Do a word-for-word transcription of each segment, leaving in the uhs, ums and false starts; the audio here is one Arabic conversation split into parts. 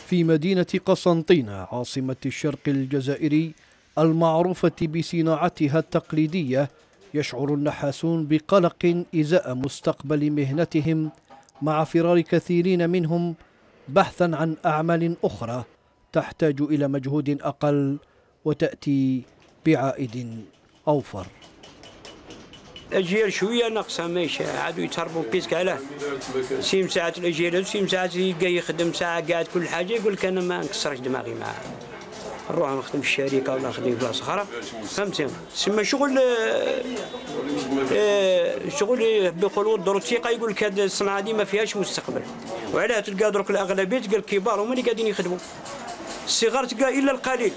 في مدينة قسنطينة عاصمة الشرق الجزائري المعروفة بصناعتها التقليدية، يشعر النحاسون بقلق إزاء مستقبل مهنتهم مع فرار كثيرين منهم بحثا عن أعمال أخرى تحتاج إلى مجهود أقل وتأتي بعائد أوفر. الاجيال شويه ناقصه ماشي عادوا يتهربوا بيسك علاه سيم ساعات الاجيال سيم ساعات يلقى يخدم ساعه قاعد كل حاجه يقول لك انا ما نكسرش دماغي معاه نروح نخدم في الشركه ولا نخدم في بلاصه اخرى فهمتي تسمى شغل آه شغل بيقولوا الدور الثقه يقول لك هذه الصناعه دي ما فيهاش مستقبل وعلاه تلقى درك الاغلبيه تلقى الكبار هما اللي قاعدين يخدموا الصغار تلقى الا القليل.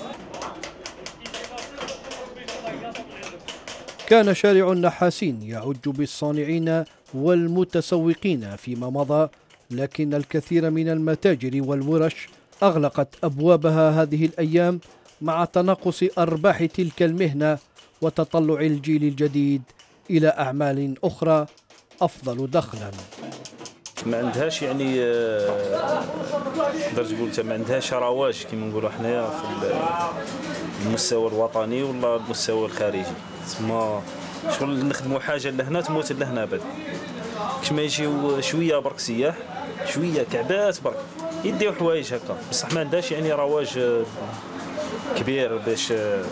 كان شارع النحاسين يعج بالصانعين والمتسوقين فيما مضى، لكن الكثير من المتاجر والورش أغلقت أبوابها هذه الأيام مع تناقص أرباح تلك المهنة وتطلع الجيل الجديد إلى أعمال أخرى أفضل دخلا. ما عندهاش يعني نقدر تقول ما عندهاش رواج كما نقولوا حنايا في المستوى الوطني ولا المستوى الخارجي. تسمى شغل نخدموا حاجه لهنا تموت لهنا بعد كش ما يجيو شويه برك سياح شويه كعبات برك يديو حوايج هكا بصح ما عندهاش يعني رواج كبير باش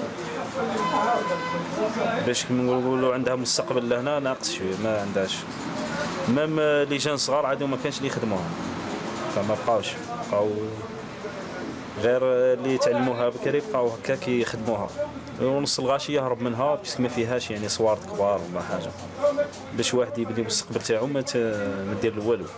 باش كما نقولوا عندها مستقبل لهنا ناقص شويه ما عندهاش. مام لي جان صغار عادوا ما كانش اللي يخدموها فما بقاوش بقاو غير اللي تعلموها بكري بقاو هكا كيخدموها ونص الغاشيه يهرب منها باسكو ما فيهاش يعني صوارد كبار ولا حاجه باش واحد يبني المستقبل تاعو ما دير له والو.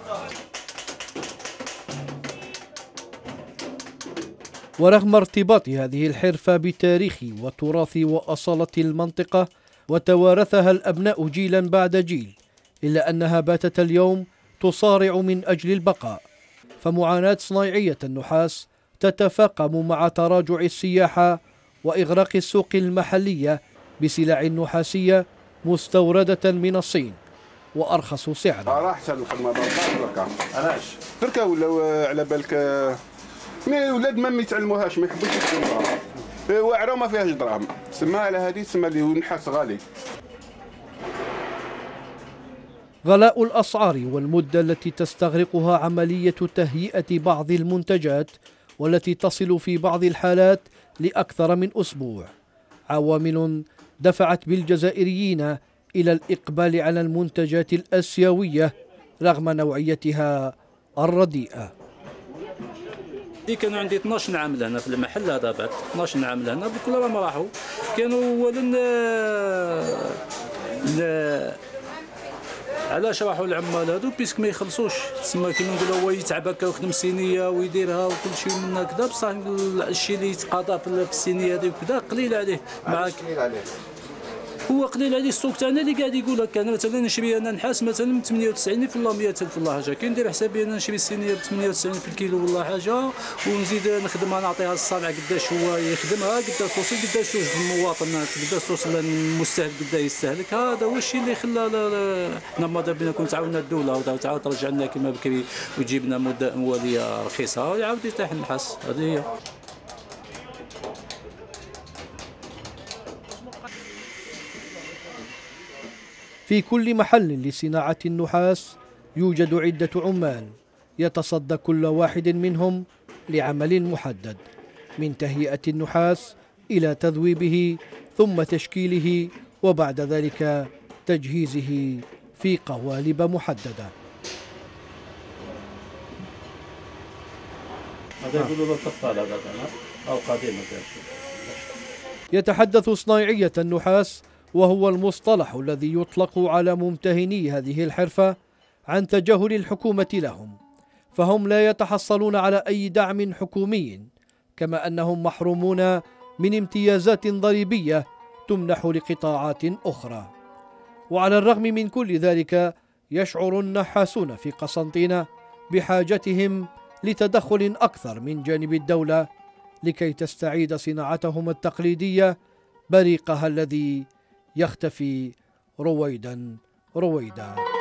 ورغم ارتباط هذه الحرفة بتاريخ وتراث وأصالة المنطقة وتوارثها الأبناء جيلا بعد جيل، إلا أنها باتت اليوم تصارع من أجل البقاء، فمعاناة صنايعية النحاس تتفاقم مع تراجع السياحة وإغراق السوق المحلية بسلع نحاسية مستوردة من الصين وأرخص سعرا. راح الخدمة بركة علاش بركة ولا على بالك مي ولاد ما يتعلموهاش ما يحبوش يتعلموها واعره ما فيهاش دراهم تسمى على هذه تسمى اللي نحاس غالي. غلاء الأسعار والمدة التي تستغرقها عملية تهيئة بعض المنتجات والتي تصل في بعض الحالات لأكثر من أسبوع عوامل دفعت بالجزائريين إلى الإقبال على المنتجات الآسيوية رغم نوعيتها الرديئة. كانوا عندي اثناش عام هنا في المحل هذا بعد اثناش عام هنا بكل راهم راحوا كانوا اولا علاش راحوا العمال هذو بيسك ما يخلصوش تسمى كيما نقولوا هو يتعب هكا ويخدم الصينيه ويديرها وكل شيء من هكذا بصح الشيء اللي يتقاضى في الصينيه هذه وكذا قليل عليه معاك هو قليل عليه السوق تاعنا اللي قاعد يقول لك انا مثلا نشري انا نحاس مثلا ب ثمانية وتسعين ألف ولا مئة ألف ولا حاجه كي ندير حسابي انا نشري الصينيه ب ثمانية وتسعين في الكيلو ولا حاجه ونزيد نخدمها نعطيها الصانع قداش هو يخدمها قداش توصل قداش توجد المواطن قداش توصل المستهلك قداش يستهلك هذا هو الشيء اللي خلى حنا ماذا بينا كون تعاوننا الدوله وتعاود ترجع لنا كما بكري وتجيب لنا مده مواليه رخيصه يعاود يرتاح النحاس هذه هي. في كل محل لصناعة النحاس يوجد عدة عمال يتصدى كل واحد منهم لعمل محدد من تهيئة النحاس إلى تذويبه ثم تشكيله وبعد ذلك تجهيزه في قوالب محددة. يتحدث صنايعية النحاس وهو المصطلح الذي يطلق على ممتهني هذه الحرفة عن تجاهل الحكومة لهم، فهم لا يتحصلون على أي دعم حكومي كما أنهم محرومون من امتيازات ضريبية تمنح لقطاعات أخرى. وعلى الرغم من كل ذلك يشعر النحاسون في قسنطينة بحاجتهم لتدخل أكثر من جانب الدولة لكي تستعيد صناعتهم التقليدية بريقها الذي يختفي رويدا رويدا.